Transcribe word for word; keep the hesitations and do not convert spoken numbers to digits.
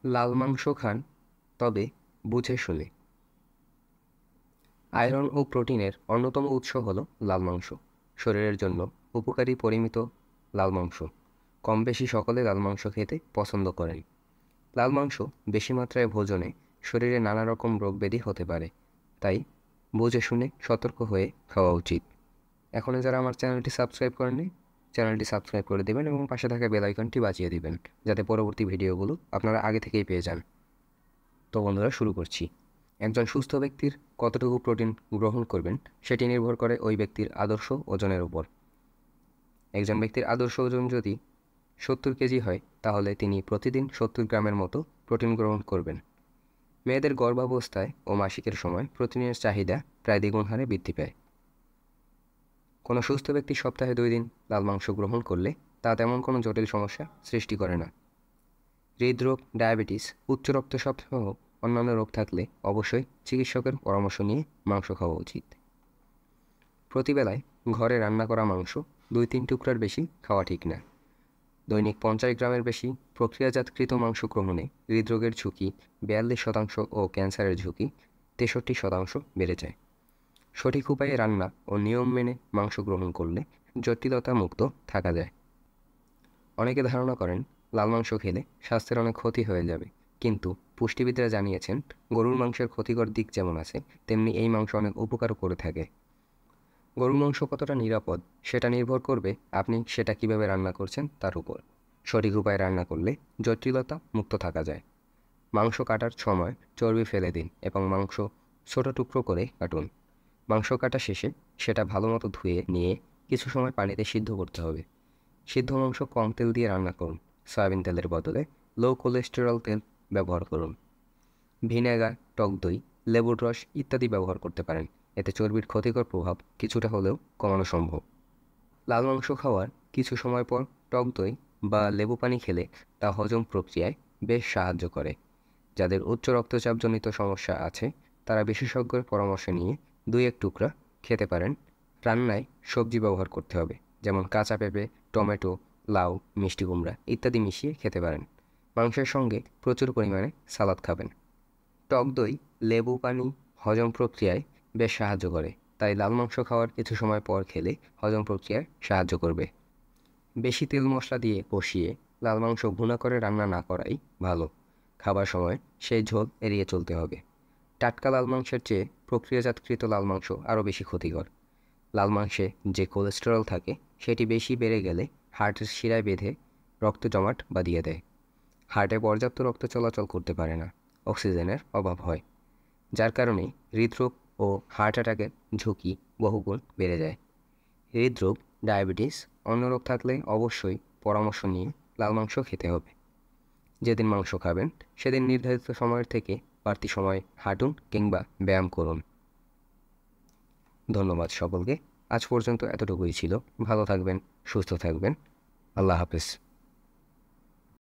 লাল মাংস খান, তবে বুঝে শুনে। আয়রন ও প্রোটিনের অন্যতম উৎস হল লাল মাংস। শরীরের জন্য উপকারী পরিমিত লাল মাংস। কম বেশি সকলে লাল মাংস খেতে পছন্দ করেন। লাল মাংস বেশি মাত্রায় ভোজনে শরীরে নানা রকম রোগ ব্যাধি হতে পারে, তাই বুঝে শুনে সতর্ক হয়ে খাওয়া উচিত। এখনও যারা আমার চ্যানেলটি সাবস্ক্রাইব করেননি, চ্যানেলটি সাবস্ক্রাইব করে দেবেন এবং পাশে থাকা বেল আইকনটি বাজিয়ে দিবেন, যাতে পরবর্তী ভিডিওগুলো আপনারা আগে থেকেই পেয়ে যান। তো বন্ধুরা, শুরু করছি। একজন সুস্থ ব্যক্তির কতটুকু প্রোটিন গ্রহণ করবেন সেটি নির্ভর করে ওই ব্যক্তির আদর্শ ওজনের উপর। একজন ব্যক্তির আদর্শ ওজন যদি সত্তর কেজি হয়, তাহলে তিনি প্রতিদিন সত্তর গ্রামের মতো প্রোটিন গ্রহণ করবেন। মেয়েদের গর্ভাবস্থায় ও মাসিকের সময় প্রোটিনের চাহিদা প্রায় দ্বিগুণ হারে বৃদ্ধি পায়। কোনো সুস্থ ব্যক্তি সপ্তাহে দুই দিন লাল মাংস গ্রহণ করলে তা তেমন কোনো জটিল সমস্যা সৃষ্টি করে না। হৃদরোগ, ডায়াবেটিস, উচ্চ রক্তচাপ সহ অন্যান্য রোগ থাকলে অবশ্যই চিকিৎসকের পরামর্শ নিয়ে মাংস খাওয়া উচিত। প্রতিবেলায় ঘরে রান্না করা মাংস দুই তিন টুকরার বেশি খাওয়া ঠিক না। দৈনিক পঞ্চাশ গ্রামের বেশি প্রক্রিয়াজাতকৃত মাংস গ্রহণে হৃদরোগের ঝুঁকি বিয়াল্লিশ শতাংশ ও ক্যান্সারের ঝুঁকি তেষট্টি শতাংশ বেড়ে যায়। সঠিক উপায়ে রান্না ও নিয়ম মেনে মাংস গ্রহণ করলে জটিলতা মুক্ত থাকা যায়। অনেকে ধারণা করেন লাল মাংস খেলে স্বাস্থ্যের অনেক ক্ষতি হয়ে যাবে, কিন্তু পুষ্টিবিদরা জানিয়েছেন গরুর মাংসের ক্ষতিকর দিক যেমন আছে, তেমনি এই মাংস অনেক উপকারও করে থাকে। গরুর মাংস কতটা নিরাপদ সেটা নির্ভর করবে আপনি সেটা কিভাবে রান্না করছেন তার উপর। সঠিক উপায়ে রান্না করলে জটিলতা মুক্ত থাকা যায়। মাংস কাটার সময় চর্বি ফেলে দিন এবং মাংস ছোট টুকরো করে কাটুন। মাংস কাটা শেষে সেটা ভালোমতো ধুয়ে নিয়ে কিছু সময় পানিতে সিদ্ধ করতে হবে। সিদ্ধ মাংস কম তেল দিয়ে রান্না করুন। সয়াবিন তেলের বদলে লো কোলেস্টেরল তেল ব্যবহার করুন। ভিনেগার, টক দই, লেবুর রস ইত্যাদি ব্যবহার করতে পারেন। এতে চর্বির ক্ষতিকর প্রভাব কিছুটা হলেও কমানো সম্ভব। লাল মাংস খাওয়ার কিছু সময় পর টক দই বা লেবু পানি খেলে তা হজম প্রক্রিয়ায় বেশ সাহায্য করে। যাদের উচ্চ রক্তচাপজনিত সমস্যা আছে তারা বিশেষজ্ঞের পরামর্শ নিয়ে দুই এক টুকরা খেতে পারেন। রান্নায় সবজি ব্যবহার করতে হবে, যেমন কাঁচা পেঁপে, টমেটো, লাউ, মিষ্টি কুমড়া ইত্যাদি মিশিয়ে খেতে পারেন। মাংসের সঙ্গে প্রচুর পরিমাণে সালাদ খাবেন। টক দই, লেবু পানি হজম প্রক্রিয়ায় বেশ সাহায্য করে, তাই লাল মাংস খাওয়ার কিছু সময় পর খেলে হজম প্রক্রিয়ায় সাহায্য করবে। বেশি তেল মশলা দিয়ে কষিয়ে লাল মাংস ভুনা করে রান্না না করাই ভালো। খাবার সময় সেই ঝোল এড়িয়ে চলতে হবে। টাটকা লাল মাংসের চেয়ে প্রক্রিয়াজাতকৃত লাল মাংস আরও বেশি ক্ষতিকর। লাল মাংসে যে কোলেস্টেরল থাকে সেটি বেশি বেড়ে গেলে হার্টের শিরায় বেঁধে রক্ত জমাট বাঁধিয়ে দেয়। হার্টে পর্যাপ্ত রক্ত চলাচল করতে পারে না, অক্সিজেনের অভাব হয়, যার কারণে হৃদরোগ ও হার্ট অ্যাটাকের ঝুঁকি বহুগুণ বেড়ে যায়। হৃদরোগ, ডায়াবেটিস, অন্য রোগ থাকলে অবশ্যই পরামর্শ নিয়ে লাল মাংস খেতে হবে। যেদিন মাংস খাবেন সেদিন নির্ধারিত সময়ের থেকে বাড়তি সময় হাঁটুন কিংবা ব্যায়াম করুন। ধন্যবাদ সকলকে। আজ পর্যন্ত এতটুকুই ছিল। ভালো থাকবেন, সুস্থ থাকবেন। আল্লাহ হাফেজ।